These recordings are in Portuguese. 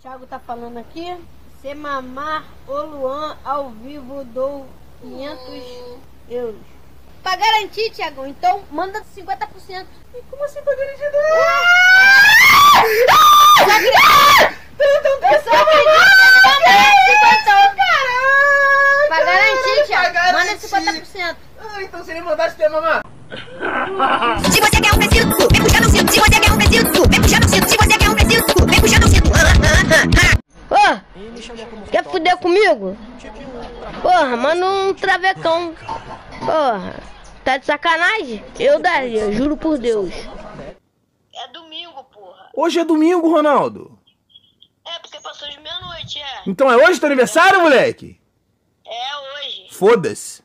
Thiago tá falando aqui. Se mamar o Luan ao vivo, dou 500 euros. Pra garantir, Thiago, então manda 50%. E como assim pra garantir? Pra garantir, Thiago, manda 50%. Então se ele mandasse ter mamar. Se você quer um preciso, vem puxar no cinto. Se você quer um preciso, vem puxar no cinto. Se você quer um preciso, vem puxar no cinto. Ô, quer fuder comigo? Porra, manda um travecão. Porra, tá de sacanagem? Eu daria, juro por Deus. É domingo, porra. Hoje é domingo, Ronaldo. É, porque passou de meia-noite, é. Então é hoje teu aniversário, moleque? É hoje. Foda-se.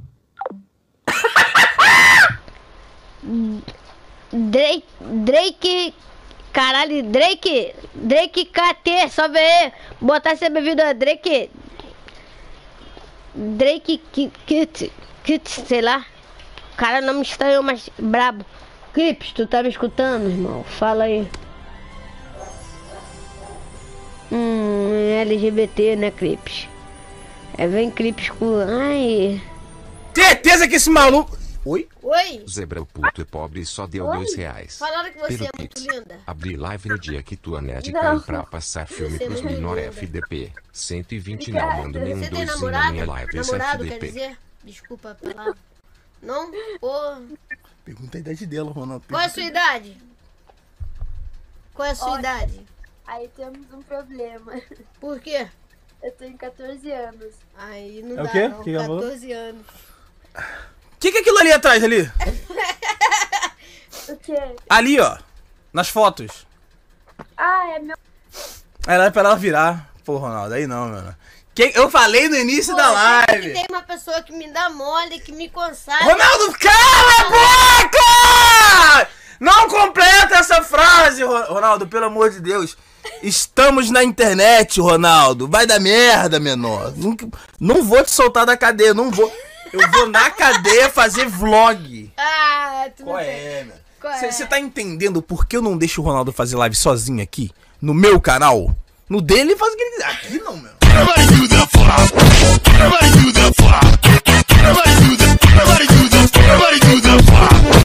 Drake, caralho, Drake KT, só ver, botar essa bebida Drake Kit, sei lá. Cara, não me estranhou, mas brabo. Clips, tu tá me escutando, irmão? Fala aí. LGBT, né, Clips? Vem Clips com... Ai... Certeza que esse maluco... Oi? Oi? Zebra, o puto é pobre e só deu R$2. Falaram que você Pelo é muito Pix. linda. Abri live no dia que tua net Não. caiu pra passar filme Você pros não é menor linda. FDP. 120 não, mando nem um Você tem 2 na namorado? minha live, esse Namorado, quer FDP. dizer? Desculpa a palavra. Não? Pô. Pergunta a idade dela, Ronaldo. Qual é a sua idade? Qual é a sua idade? Aí temos um problema. Por quê? Eu tenho 14 anos. Aí não É o dá quê? não, Que ela falou? 14 anos. O que é aquilo ali atrás, ali? O quê? Ali, ó. Nas fotos. Ah, é meu... Era pra ela virar. Pô, Ronaldo, aí não, mano. Eu falei no início da sempre live. que tem uma pessoa que me dá mole, que me consagra. Ronaldo, cala a boca! Não completa essa frase, Ronaldo, pelo amor de Deus. Estamos na internet, Ronaldo. Vai dar merda, menor. Não vou te soltar da cadeia, não vou. Eu vou na cadeia fazer vlog. Ah, tu não Qual tem. é, meu? Qual é? Você tá entendendo por que eu não deixo o Ronaldo fazer live sozinho aqui? No meu canal? No dele ele faz o que ele quiser. Aqui não, meu.